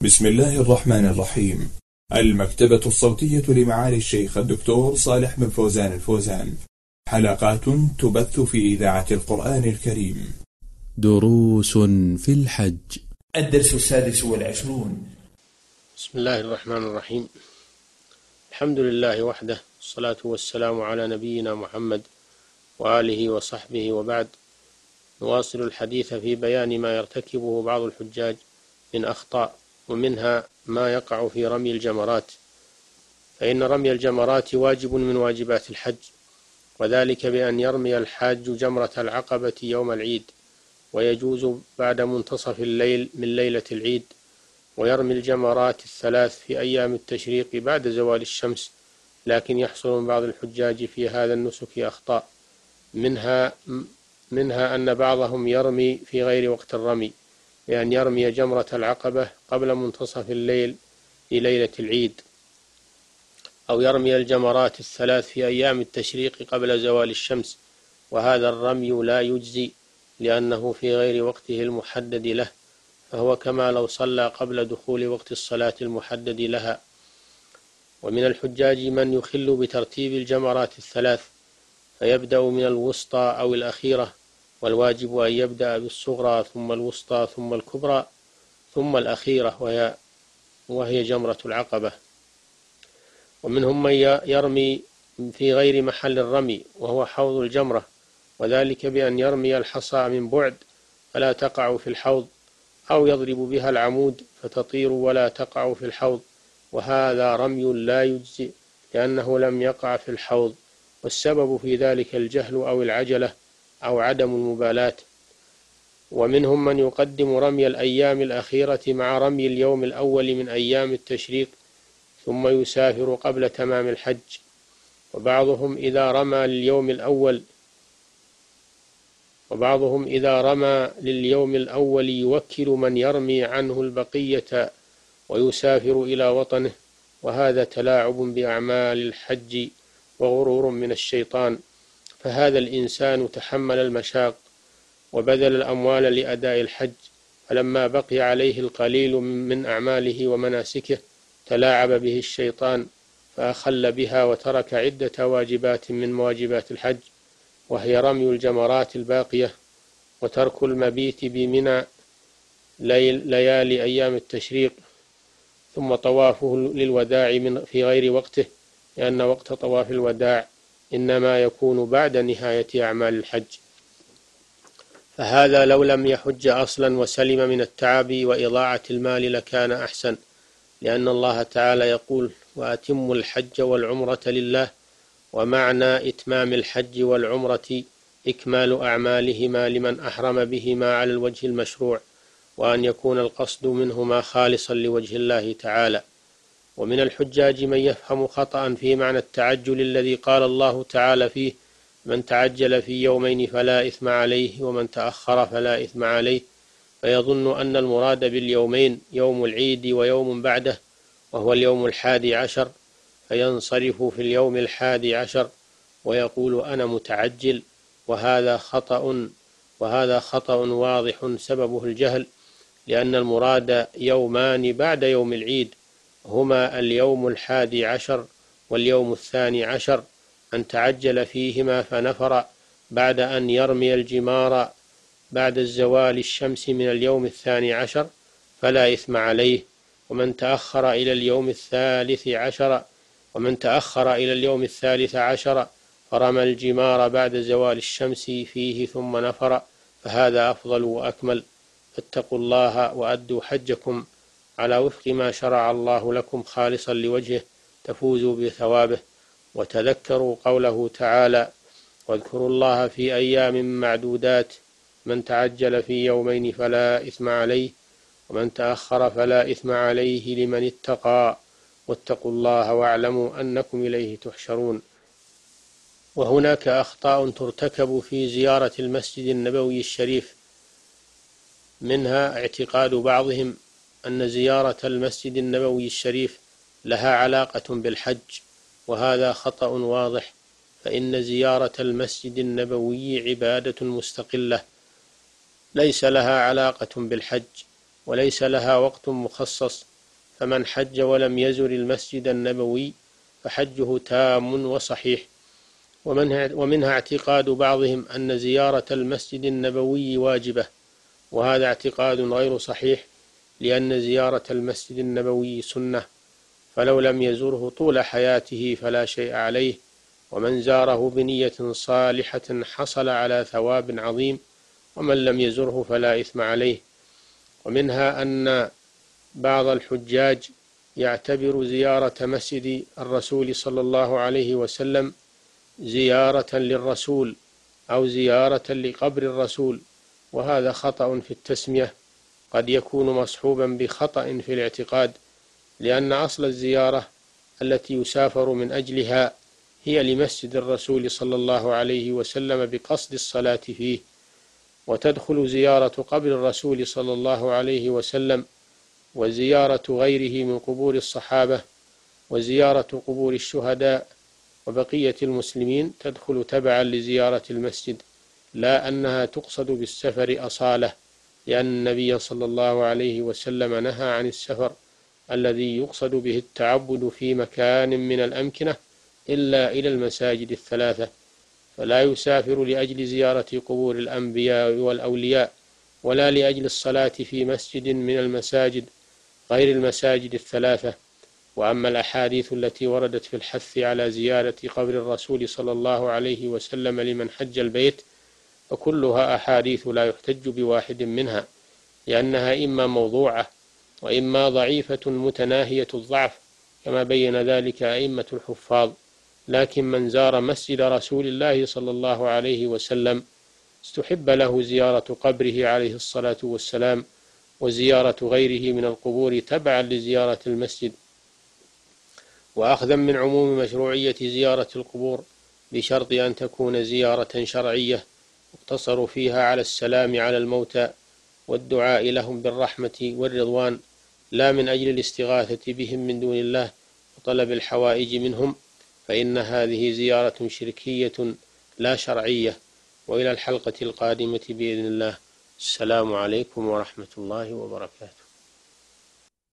بسم الله الرحمن الرحيم. المكتبة الصوتية لمعالي الشيخ الدكتور صالح بن فوزان الفوزان. حلقات تبث في إذاعة القرآن الكريم. دروس في الحج. الدرس 26. بسم الله الرحمن الرحيم. الحمد لله وحده، الصلاة والسلام على نبينا محمد وآله وصحبه، وبعد. نواصل الحديث في بيان ما يرتكبه بعض الحجاج من أخطاء، ومنها ما يقع في رمي الجمرات. فإن رمي الجمرات واجب من واجبات الحج، وذلك بأن يرمي الحاج جمرة العقبة يوم العيد، ويجوز بعد منتصف الليل من ليلة العيد، ويرمي الجمرات الثلاث في أيام التشريق بعد زوال الشمس. لكن يحصل من بعض الحجاج في هذا النسك أخطاء، منها أن بعضهم يرمي في غير وقت الرمي، بأن يرمي جمرة العقبة قبل منتصف الليل في ليلة العيد، أو يرمي الجمرات الثلاث في أيام التشريق قبل زوال الشمس، وهذا الرمي لا يجزي لأنه في غير وقته المحدد له، فهو كما لو صلى قبل دخول وقت الصلاة المحدد لها. ومن الحجاج من يخل بترتيب الجمرات الثلاث، فيبدأ من الوسطى أو الأخيرة، والواجب أن يبدأ بالصغرى ثم الوسطى ثم الكبرى ثم الأخيرة وهي جمرة العقبة. ومنهم من يرمي في غير محل الرمي، وهو حوض الجمرة، وذلك بأن يرمي الحصى من بعد فلا تقع في الحوض، أو يضرب بها العمود فتطير ولا تقع في الحوض، وهذا رمي لا يجزئ لأنه لم يقع في الحوض، والسبب في ذلك الجهل أو العجلة أو عدم المبالاة. ومنهم من يقدم رمي الأيام الأخيرة مع رمي اليوم الأول من أيام التشريق، ثم يسافر قبل تمام الحج. وبعضهم إذا رمى لليوم الأول يوكل من يرمي عنه البقية ويسافر إلى وطنه، وهذا تلاعب بأعمال الحج وغرور من الشيطان. فهذا الإنسان تحمل المشاق وبذل الأموال لأداء الحج، فلما بقي عليه القليل من أعماله ومناسكه تلاعب به الشيطان، فأخل بها وترك عدة واجبات من واجبات الحج، وهي رمي الجمرات الباقية، وترك المبيت بمنى ليالي أيام التشريق، ثم طوافه للوداع في غير وقته، لأن وقت طواف الوداع إنما يكون بعد نهاية أعمال الحج. فهذا لو لم يحج أصلا وسلم من التعب وإضاعة المال لكان أحسن، لأن الله تعالى يقول: وأتموا الحج والعمرة لله. ومعنى إتمام الحج والعمرة إكمال أعمالهما لمن أحرم بهما على الوجه المشروع، وأن يكون القصد منهما خالصا لوجه الله تعالى. ومن الحجاج من يفهم خطأ في معنى التعجل الذي قال الله تعالى فيه: من تعجل في يومين فلا إثم عليه، ومن تأخر فلا إثم عليه، فيظن أن المراد باليومين يوم العيد ويوم بعده، وهو اليوم 11، فينصرف في اليوم 11 ويقول: أنا متعجل، وهذا خطأ واضح سببه الجهل، لأن المراد يومان بعد يوم العيد، هما اليوم 11 واليوم 12، أن تعجل فيهما فنفر بعد أن يرمي الجمار بعد الزوال الشمس من اليوم 12 فلا إثم عليه. ومن تأخر إلى اليوم 13 فرمى الجمار بعد زوال الشمس فيه ثم نفر، فهذا أفضل وأكمل. فاتقوا الله وأدوا حجكم على وفق ما شرع الله لكم خالصا لوجهه، تفوزوا بثوابه. وتذكروا قوله تعالى: واذكروا الله في أيام معدودات، من تعجل في يومين فلا إثم عليه، ومن تأخر فلا إثم عليه لمن اتقى، واتقوا الله واعلموا أنكم إليه تحشرون. وهناك أخطاء ترتكب في زيارة المسجد النبوي الشريف، منها اعتقاد بعضهم أن زيارة المسجد النبوي الشريف لها علاقة بالحج، وهذا خطأ واضح، فإن زيارة المسجد النبوي عبادة مستقلة ليس لها علاقة بالحج، وليس لها وقت مخصص فمن حج ولم يزر المسجد النبوي فحجه تام وصحيح. ومنها اعتقاد بعضهم أن زيارة المسجد النبوي واجبة، وهذا اعتقاد غير صحيح، لأن زيارة المسجد النبوي سنة، فلو لم يزره طول حياته فلا شيء عليه، ومن زاره بنية صالحة حصل على ثواب عظيم، ومن لم يزره فلا إثم عليه. ومنها أن بعض الحجاج يعتبر زيارة مسجد الرسول صلى الله عليه وسلم زيارة للرسول أو زيارة لقبر الرسول، وهذا خطأ في التسمية، قد يكون مصحوبا بخطأ في الاعتقاد، لأن أصل الزيارة التي يسافر من أجلها هي لمسجد الرسول صلى الله عليه وسلم بقصد الصلاة فيه، وتدخل زيارة قبر الرسول صلى الله عليه وسلم وزيارة غيره من قبور الصحابة وزيارة قبور الشهداء وبقية المسلمين تدخل تبعا لزيارة المسجد، لا أنها تقصد بالسفر أصالة، لأن النبي صلى الله عليه وسلم نهى عن السفر الذي يقصد به التعبد في مكان من الأمكنة إلا إلى المساجد الثلاثة، فلا يسافر لأجل زيارة قبور الأنبياء والأولياء، ولا لأجل الصلاة في مسجد من المساجد غير المساجد الثلاثة. وأما الأحاديث التي وردت في الحث على زيارة قبر الرسول صلى الله عليه وسلم لمن حج البيت فكلها أحاديث لا يحتج بواحد منها، لأنها إما موضوعة وإما ضعيفة متناهية الضعف، كما بين ذلك أئمة الحفاظ. لكن من زار مسجد رسول الله صلى الله عليه وسلم استحب له زيارة قبره عليه الصلاة والسلام وزيارة غيره من القبور تبعا لزيارة المسجد، وأخذا من عموم مشروعية زيارة القبور، بشرط أن تكون زيارة شرعية يقتصر فيها على السلام على الموتى والدعاء لهم بالرحمة والرضوان، لا من أجل الاستغاثة بهم من دون الله وطلب الحوائج منهم، فإن هذه زيارة شركية لا شرعية. وإلى الحلقة القادمة بإذن الله. السلام عليكم ورحمة الله وبركاته.